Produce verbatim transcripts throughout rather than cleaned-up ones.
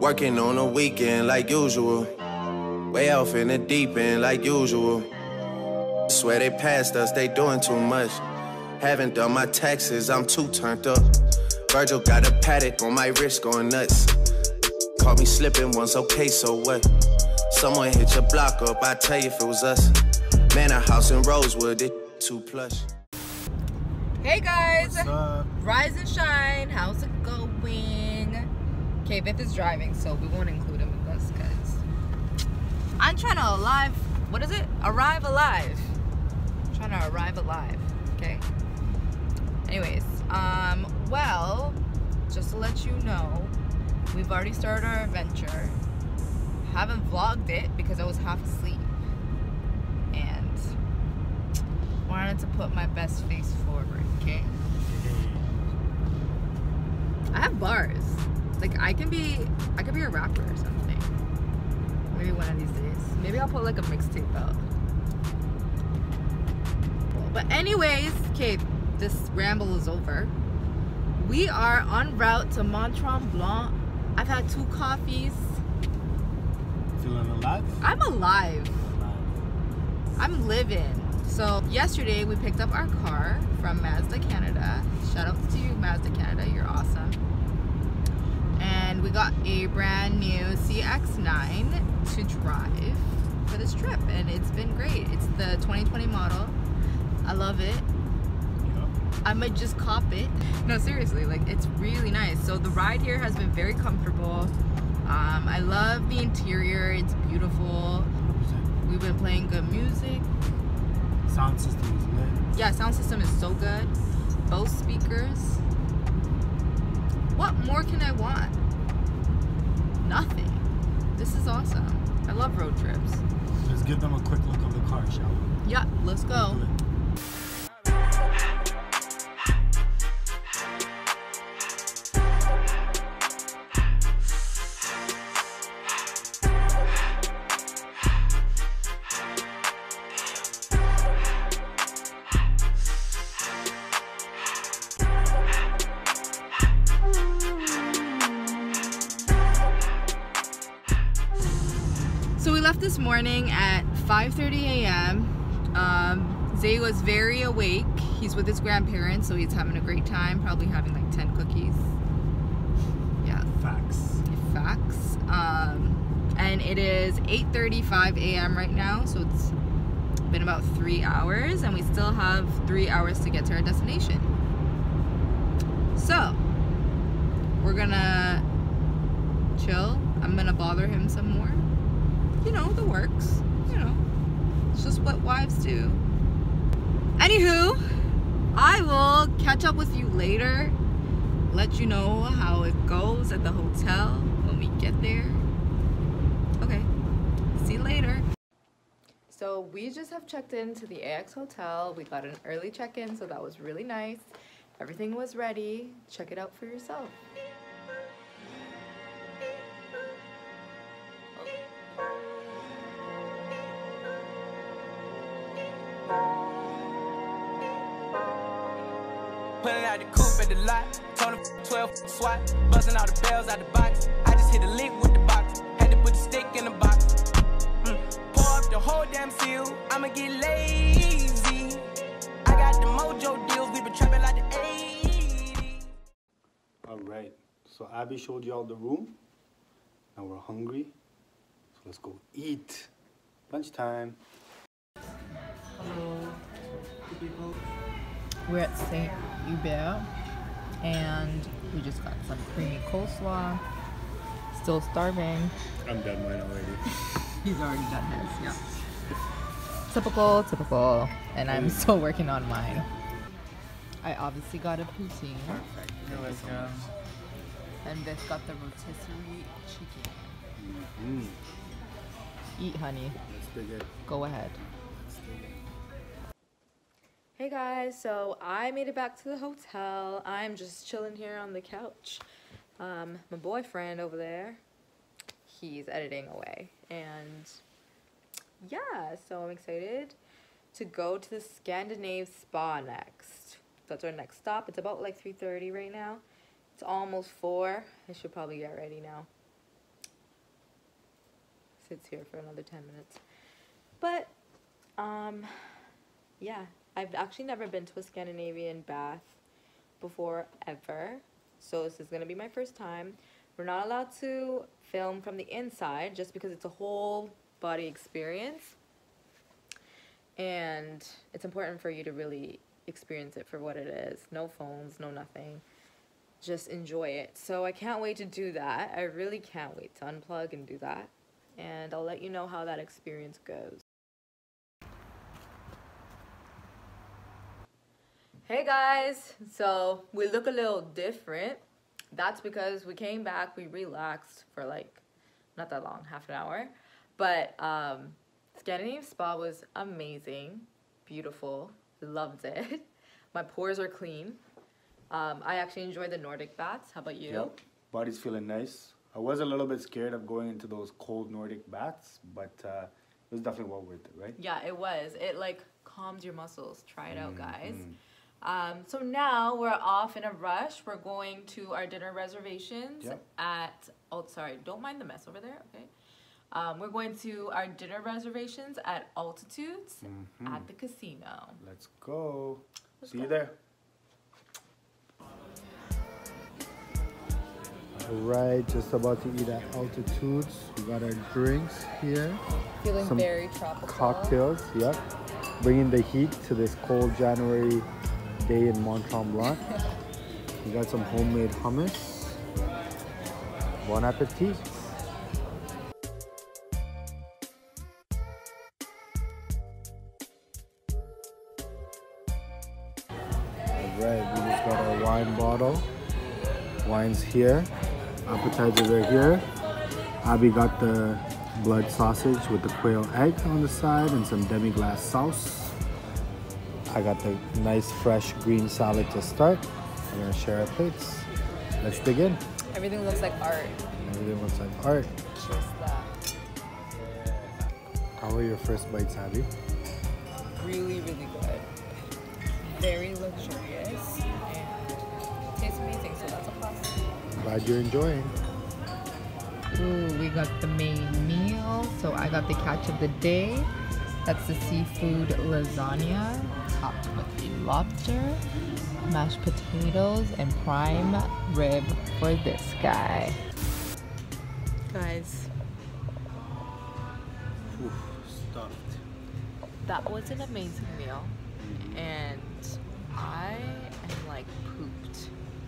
Working on a weekend like usual. Way off in the deep end like usual. Swear they passed us, they doing too much. Haven't done my taxes, I'm too turned up. Virgil got a paddock on my wrist going nuts. Caught me slipping once, okay, so what? Someone hit your block up, I tell you if it was us. Man, a house in Rosewood, it too plush. Hey guys, What's up? Rise and shine, how's it going? Okay, Biff is driving, so we won't include him in this because I'm trying to alive, what is it? Arrive alive. I'm trying to arrive alive, okay? Anyways, um, well, just to let you know, we've already started our adventure. Haven't vlogged it because I was half asleep and wanted to put my best face forward, okay? I have bars. Like I can be, I could be a rapper or something. Maybe one of these days. Maybe I'll put like a mixtape out. But anyways, okay, this ramble is over. We are en route to Mont Tremblant. I've had two coffees. Feeling alive? I'm alive. Alive. I'm living. So yesterday we picked up our car from Mazda Canada. Shout out to you, Mazda Canada. You're awesome. And we got a brand new C X nine to drive for this trip, and it's been great. It's the twenty twenty model. I love it. Yeah. I might just cop it. No, seriously, like it's really nice. So the ride here has been very comfortable. Um, I love the interior. It's beautiful. We've been playing good music. Sound system is lit. Yeah, sound system is so good. Both speakers. What more can I want? Nothing. This is awesome. I love road trips. Let's give them a quick look of the car, shall we? Yeah, let's go. Let's do it. So we left this morning at five thirty a m Um, Zay was very awake. He's with his grandparents, so he's having a great time. Probably having like ten cookies. Yeah. Facts. Facts. Um, and it is eight thirty-five a m right now, so it's been about three hours, and we still have three hours to get to our destination. So we're gonna chill. I'm gonna bother him some more. You know, the works, you know, it's just what wives do. Anywho, I will catch up with you later, let you know how it goes at the hotel when we get there. Okay, see you later. So we just have checked into the A X hotel. We got an early check-in, so that was really nice. Everything was ready. Check it out for yourself. Pulling out the coupe at the lot, told him twelve swat, buzzing all the bells out the box. I just hit a lick with the box, had to put the stick in the box. Mm. Pour up the whole damn seal, I'ma get lazy. I got the mojo deals, we been trapping like the eighties. Alright, so Abby showed you all the room. Now we're hungry, so let's go eat. Lunchtime. Hello. We're at Saint Hubert, and we just got some creamy coleslaw. Still starving. I'm done mine already. He's already done his, yeah. Typical, typical. And I'm still working on mine. I obviously got a poutine. Perfect. You're welcome. And Biff got the rotisserie chicken. Mm-hmm. Eat, honey. Let's dig it. Go ahead. Let's dig it. Hey guys, so I made it back to the hotel. I'm just chilling here on the couch. Um, my boyfriend over there, he's editing away. And yeah, so I'm excited to go to the Scandinave spa next. That's our next stop. It's about like three thirty right now. It's almost four. I should probably get ready now. sits here for another ten minutes. But, um, yeah, I've actually never been to a Scandinavian bath before, ever. So this is going to be my first time. We're not allowed to film from the inside just because it's a whole body experience. And it's important for you to really experience it for what it is. No phones, no nothing. Just enjoy it. So I can't wait to do that. I really can't wait to unplug and do that. And I'll let you know how that experience goes. Hey guys, so we look a little different. That's because we came back, we relaxed for like, not that long, half an hour. But um, Scandinave spa was amazing, beautiful, loved it. My pores are clean. Um, I actually enjoy the Nordic baths. How about you? Yep, body's feeling nice. I was a little bit scared of going into those cold Nordic baths, but uh, it was definitely well worth it, right? Yeah, it was. It like calms your muscles. Try it out, guys. Mm-hmm. Um, so now we're off in a rush. We're going to our dinner reservations Yep. at, oh, sorry, don't mind the mess over there, okay? Um, we're going to our dinner reservations at Altitudes Mm-hmm. at the casino. Let's go. Let's See go. you there. Alright, just about to eat at Altitudes. We got our drinks here. Feeling Some very tropical. Cocktails, yep. Bringing the heat to this cold January day in Mont Tremblant. We got some homemade hummus. Bon appetit. Alright, we just got our wine bottle. Wine's here. Appetizers are here. Abby got the blood sausage with the quail egg on the side and some demi-glace sauce. I got the nice fresh green salad to start. We're gonna share our plates. Let's dig in. Everything looks like art. Everything looks like art. Just that. How are your first bites, Abby? Really, really good. Very luxurious and tastes amazing, so that's a plus. Glad you're enjoying. Ooh, we got the main meal. So I got the catch of the day. That's the seafood lasagna, topped with the lobster, mashed potatoes, and prime rib for this guy. Guys, Oof, stuffed. that was an amazing meal, and I am like pooped.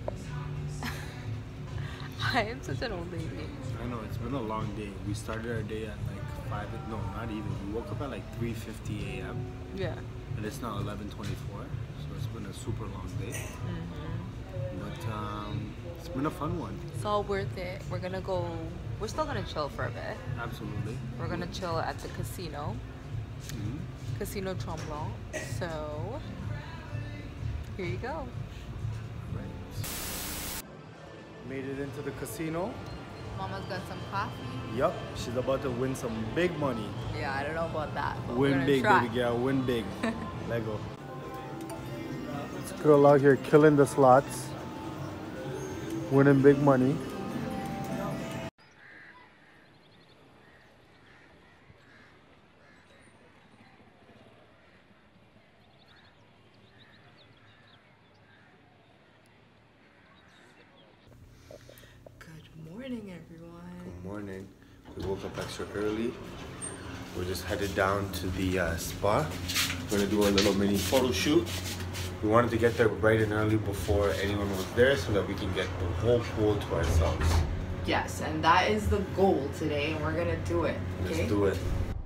I am such an old lady. I know, it's been a long day. We started our day at like five, no, not even. We woke up at like three fifty a m Yeah. and it's now eleven twenty-four, so it's been a super long day. Mm-hmm. But um, it's been a fun one. It's all worth it. We're gonna go, we're still gonna chill for a bit. Absolutely. We're gonna chill at the casino, Mm-hmm. Casino Tremblant. So, here you go. Right. Made it into the casino. Mama's got some coffee. Yup, she's about to win some big money. Yeah, I don't know about that. But we're Win gonna big, try. baby girl, win big. Let go. This girl out here killing the slots, winning big money. Good morning, everyone. Good morning. We woke up extra early. We're just headed down to the uh, spa. We're gonna do a little mini photo shoot. We wanted to get there bright and early before anyone was there so that we can get the whole pool to ourselves. Yes, and that is the goal today, and we're gonna do it. Okay? Let's do it.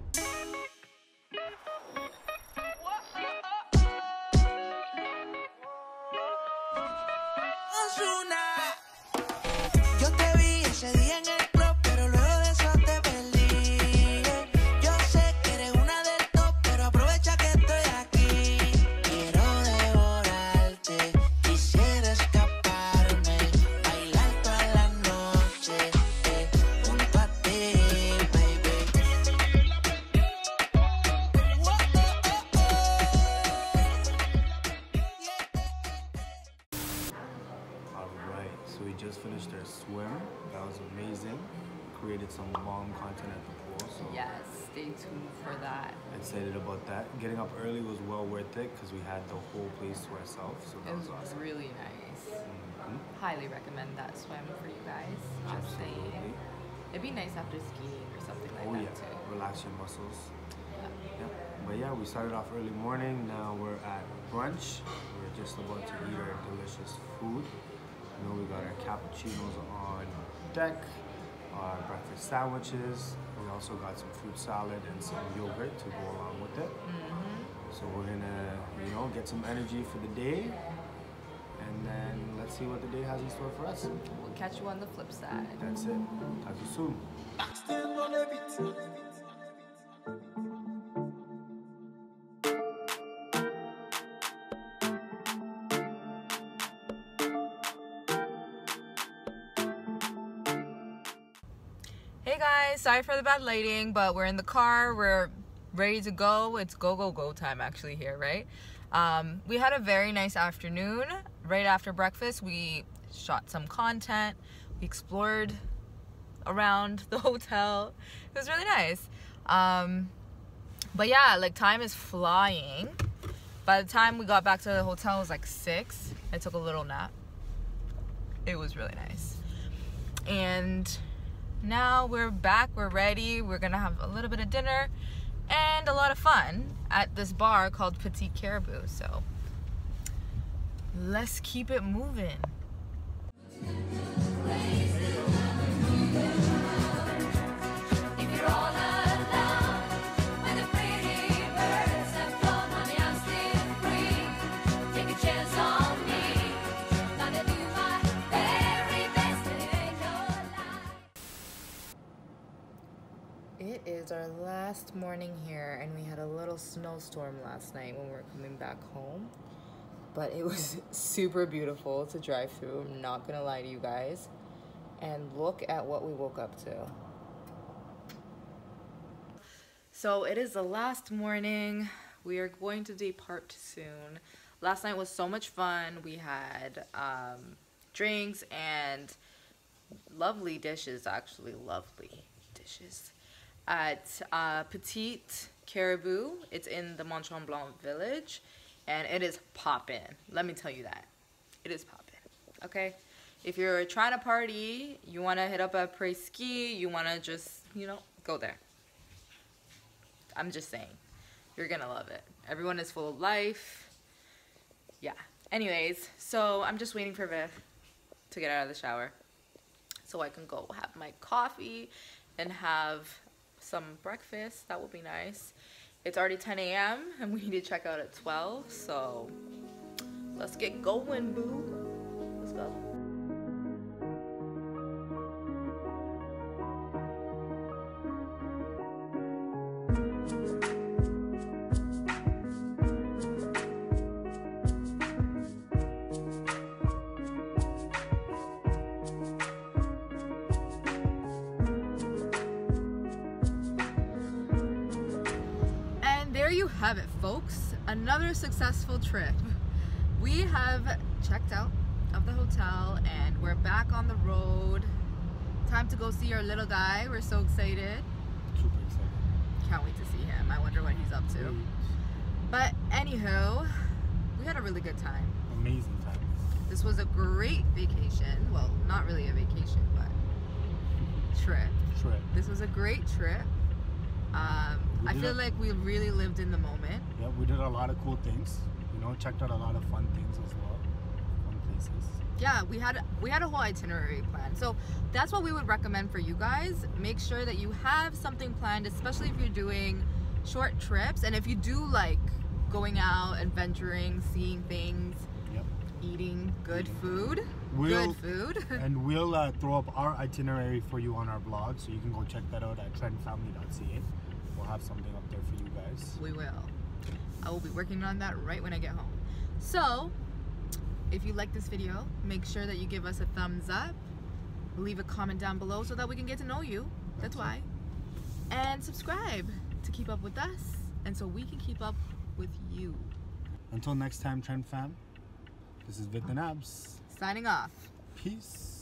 Yo te vi ese día en el club, pero luego de eso te perdí. Yo sé que eres una del top, pero aprovecha que estoy aquí. Quiero devorarte, quisiera escaparme, bailar toda la noche, eh, junto a ti, baby. Oh, oh, oh, oh. Alright, so we just finished our swim. That was amazing. created some bomb content at the pool. So Yes, stay tuned for that. excited about that. Getting up early was well worth it because we had the whole place to ourselves. So that It was was awesome. really nice. Mhm. Highly recommend that swim for you guys. Just Absolutely. saying. It'd be nice after skiing or something like Oh that yeah, too. relax your muscles. Yeah. Yep. But yeah, we started off early morning. Now we're at brunch. We're just about to eat our delicious food. You know, we got our cappuccinos on deck, our breakfast sandwiches. We also got some fruit salad and some yogurt to go along with it. Mm-hmm. So we're gonna, you know, get some energy for the day. And then let's see what the day has in store for us. We'll catch you on the flip side. That's it. Talk to you soon. Hey guys, sorry for the bad lighting, but we're in the car. We're ready to go. It's go, go, go time actually here, right? Um, we had a very nice afternoon. Right after breakfast, we shot some content. We explored around the hotel. It was really nice. Um, but yeah, like time is flying. By the time we got back to the hotel, it was like six. I took a little nap. It was really nice. And now we're back, we're ready. We're gonna have a little bit of dinner and a lot of fun at this bar called Petit Caribou. So let's keep it moving. It is our last morning here, and we had a little snowstorm last night when we were coming back home. But it was super beautiful to drive through, I'm not gonna lie to you guys. And look at what we woke up to. So it is the last morning. We are going to depart soon. Last night was so much fun. We had um, drinks and lovely dishes, actually lovely dishes. At uh, Petite Caribou. It's in the Mont Tremblant village, and it is poppin'. Let me tell you that. It is poppin', okay? If you're trying to party, you want to hit up a après-ski, you want to just, you know, go there. I'm just saying. You're going to love it. Everyone is full of life. Yeah. Anyways, so I'm just waiting for Viv to get out of the shower so I can go have my coffee and have some breakfast. That will be nice. It's already ten A M and we need to check out at twelve, so let's get going, boo. Let's go. There you have it, folks. Another successful trip. We have checked out of the hotel and we're back on the road. Time to go see our little guy. We're so excited. Super excited. Can't wait to see him. I wonder what he's up to. But anywho, we had a really good time. Amazing time. This was a great vacation. Well, not really a vacation, but trip. Trip. This was a great trip. Um, I feel a, like we really lived in the moment. Yeah, we did a lot of cool things. You know, checked out a lot of fun things as well. Fun places. Yeah, we had we had a whole itinerary planned. So that's what we would recommend for you guys. Make sure that you have something planned, especially if you're doing short trips. And if you do like going out, adventuring, seeing things, yep. eating good Eating. food. We'll, good food. And we'll uh, throw up our itinerary for you on our blog, so you can go check that out at trend family dot c a. We'll have something up there for you guys. We will. I will be working on that right when I get home. So, if you like this video, make sure that you give us a thumbs up. Leave a comment down below so that we can get to know you. That's why. And subscribe to keep up with us, and so we can keep up with you. Until next time, Trend Fam, this is Vit and Abs. Signing off. Peace.